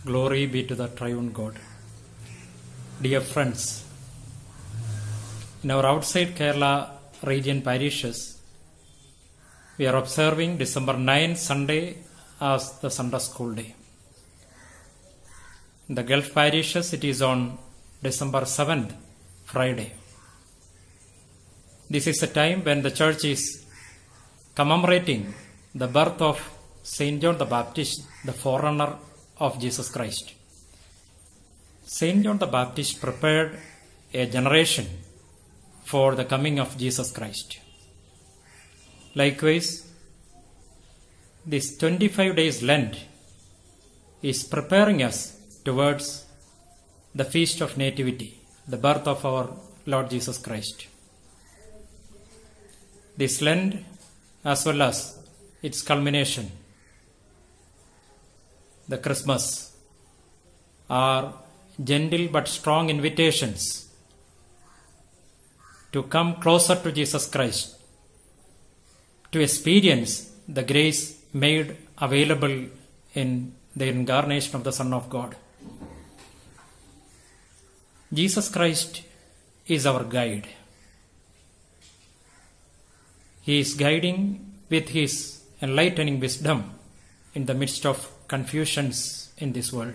Glory be to the triune God. Dear friends, in our outside Kerala region parishes, we are observing December 9 Sunday as the Sunday School Day. In the Gulf parishes, it is on December 7th, Friday. This is a time when the church is commemorating the birth of Saint John the Baptist, the forerunner of Jesus Christ. Saint John the Baptist prepared a generation for the coming of Jesus Christ. Likewise, this 25 days Lent is preparing us towards the Feast of Nativity, the birth of our Lord Jesus Christ. This Lent, as well as its culmination, the Christmas, are gentle but strong invitations to come closer to Jesus Christ, to experience the grace made available in the incarnation of the Son of God. Jesus Christ is our guide. He is guiding with His enlightening wisdom in the midst of confusions in this world.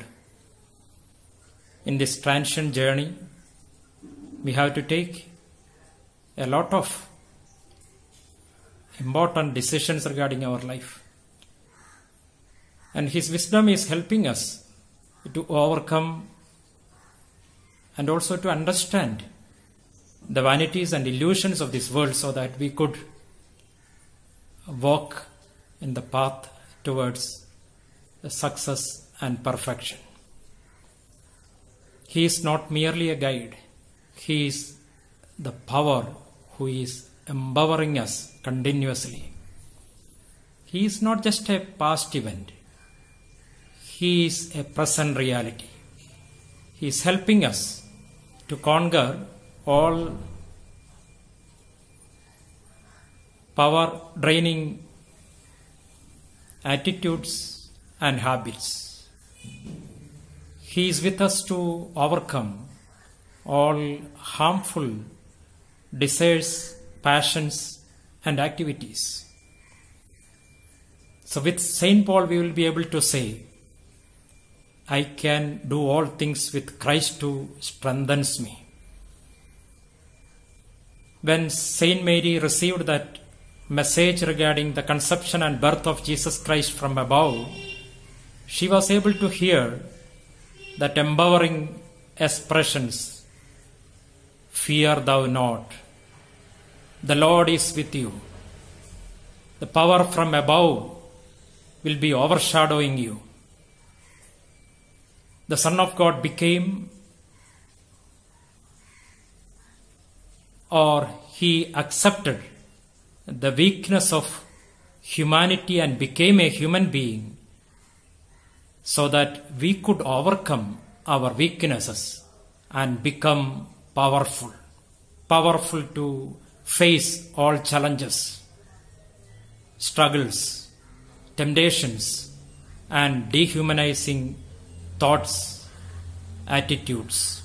In this transient journey, we have to take a lot of important decisions regarding our life. And His wisdom is helping us to overcome and also to understand the vanities and illusions of this world so that we could walk in the path towards success and perfection. He is not merely a guide. He is the power who is empowering us continuously. He is not just a past event. He is a present reality. He is helping us to conquer all power-draining attitudes and habits. He is with us to overcome all harmful desires, passions, and activities. So with Saint Paul we will be able to say, I can do all things with Christ who strengthens me. When Saint Mary received that message regarding the conception and birth of Jesus Christ from above, she was able to hear that empowering expressions, fear thou not, the Lord is with you. The power from above will be overshadowing you. The Son of God became, or He accepted the weakness of humanity and became a human being so that we could overcome our weaknesses and become powerful to face all challenges, struggles, temptations, and dehumanizing thoughts, attitudes.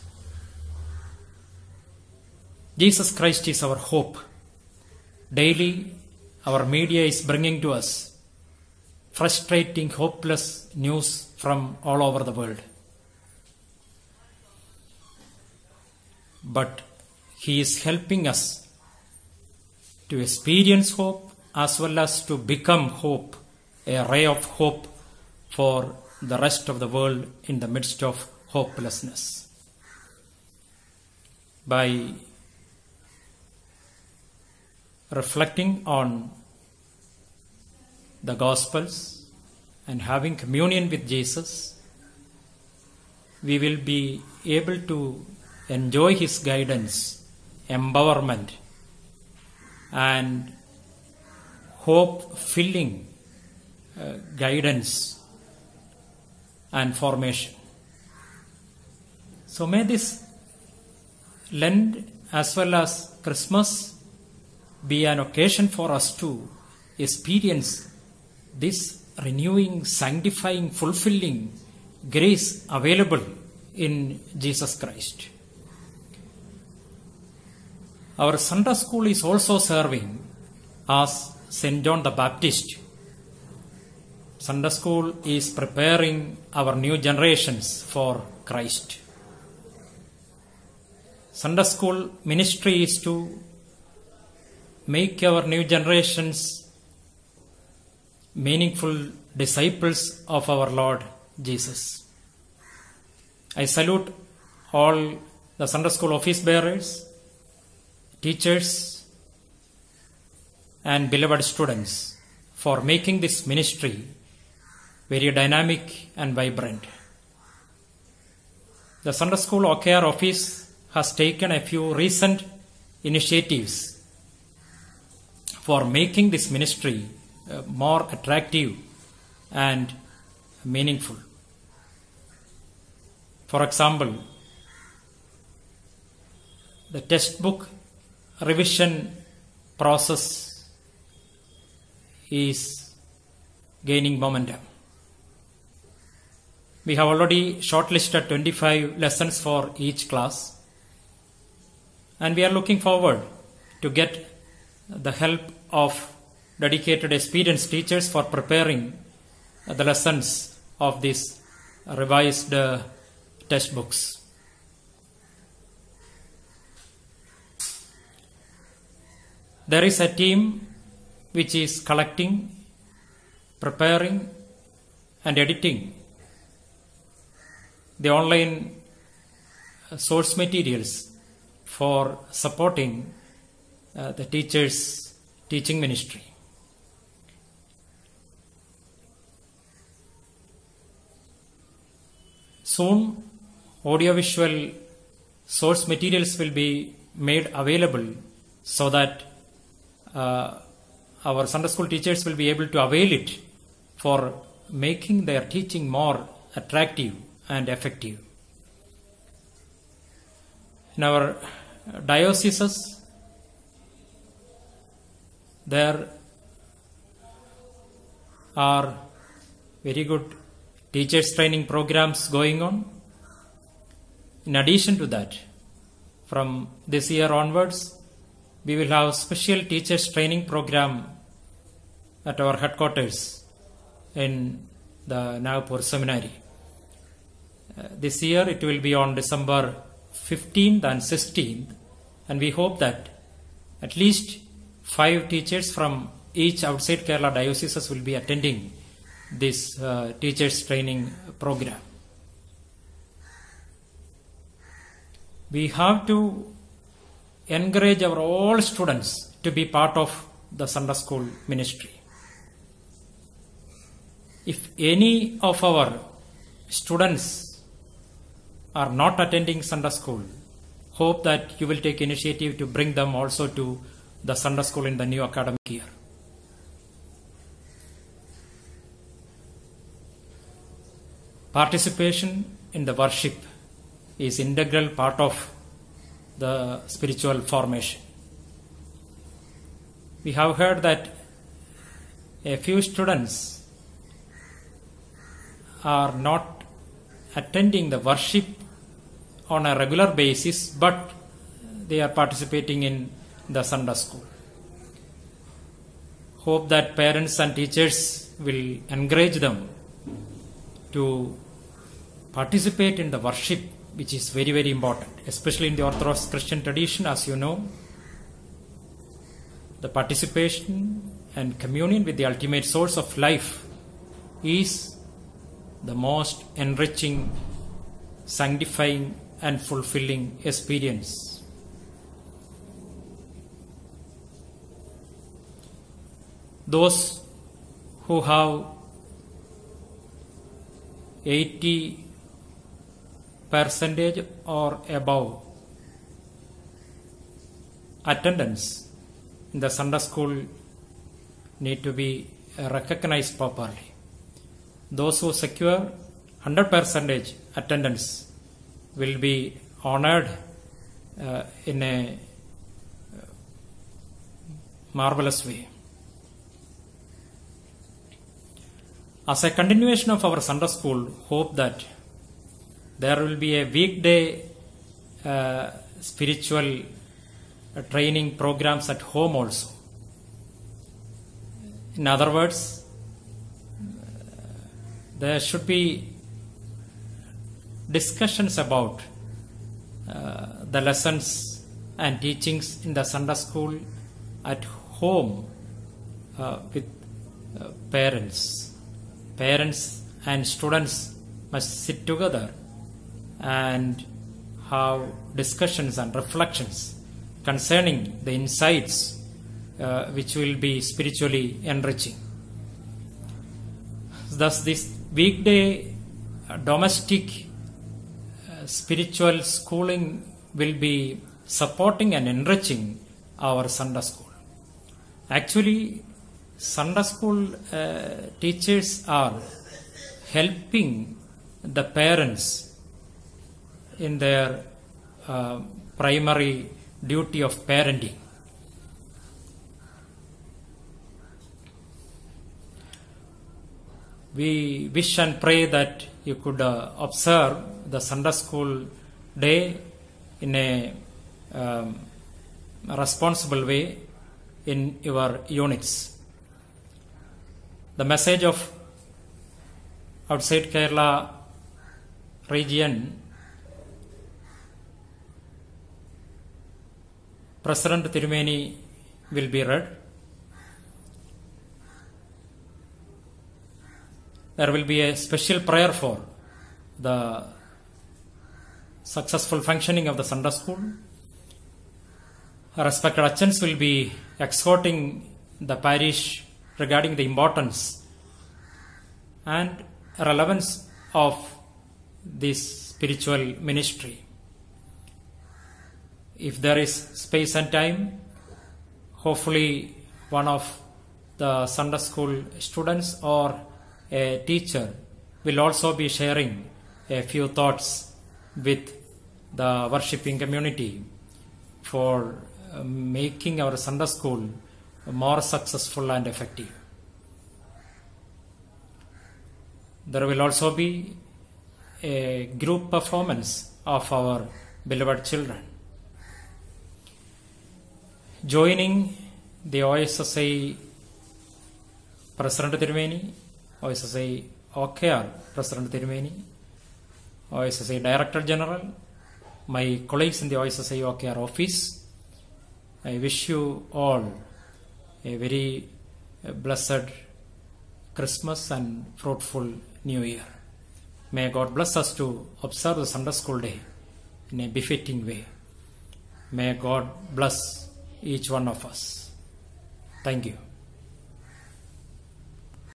Jesus Christ is our hope. Daily, our media is bringing to us frustrating, hopeless news from all over the world. But He is helping us to experience hope as well as to become hope, a ray of hope for the rest of the world in the midst of hopelessness. By reflecting on the Gospels and having communion with Jesus, we will be able to enjoy His guidance, empowerment, and hope-filling guidance and formation. So may this Lent as well as Christmas be an occasion for us to experience this renewing, sanctifying, fulfilling grace available in Jesus Christ. Our Sunday school is also serving as St. John the Baptist. Sunday school is preparing our new generations for Christ. Sunday school ministry is to make our new generations meaningful disciples of our Lord Jesus. I salute all the Sunday school office bearers, teachers, and beloved students for making this ministry very dynamic and vibrant. The Sunday School OKR office has taken a few recent initiatives for making this ministry more attractive and meaningful. For example, the textbook revision process is gaining momentum. We have already shortlisted 25 lessons for each class, and we are looking forward to get the help of dedicated experienced teachers for preparing the lessons of these revised textbooks. There is a team which is collecting, preparing, and editing the online source materials for supporting the teachers' teaching ministry. Soon, audiovisual source materials will be made available so that our Sunday school teachers will be able to avail it for making their teaching more attractive and effective. In our dioceses, there are very good teachers training programs going on. In addition to that, from this year onwards, we will have special teachers training program at our headquarters in the Nagpur Seminary. This year it will be on December 15th and 16th, and we hope that at least 5 teachers from each outside Kerala dioceses will be attending this teachers training program. We have to encourage our all students to be part of the Sunday school ministry. If any of our students are not attending Sunday school, hope that you will take initiative to bring them also to the Sunday school in the new academic year. Participation in the worship is integral part of the spiritual formation. We have heard that a few students are not attending the worship on a regular basis, but they are participating in the Sunday school. Hope that parents and teachers will encourage them to participate in the worship, which is very, very important, especially in the Orthodox Christian tradition. As you know, the participation and communion with the ultimate source of life is the most enriching, sanctifying, and fulfilling experience. Those who have 80% or above attendance in the Sunday school need to be recognized properly. Those who secure 100% attendance will be honored in a marvelous way. As a continuation of our Sunday school, hope that There will be a weekday spiritual training programs at home also. In other words, there should be discussions about the lessons and teachings in the Sunday school at home with parents. Parents and students must sit together and have discussions and reflections concerning the insights which will be spiritually enriching. Thus, this weekday domestic spiritual schooling will be supporting and enriching our Sunday school. Actually, Sunday school teachers are helping the parents in their primary duty of parenting. We wish and pray that you could observe the Sunday school day in a responsible way in your units. The message of outside Kerala region, President Tirumeni will be read. There will be a special prayer for the successful functioning of the Sunday school. Respected Achans will be exhorting the parish regarding the importance and relevance of this spiritual ministry. If there is space and time, hopefully one of the Sunday school students or a teacher will also be sharing a few thoughts with the worshipping community for making our Sunday school more successful and effective. There will also be a group performance of our beloved children. Joining the OSSI President Tirumeni, OSSI OKR President Tirumeni, OSSI Director General, my colleagues in the OSSI OKR office, I wish you all a very blessed Christmas and fruitful New Year. May God bless us to observe the Sunday school day in a befitting way. May God bless each one of us. Thank you.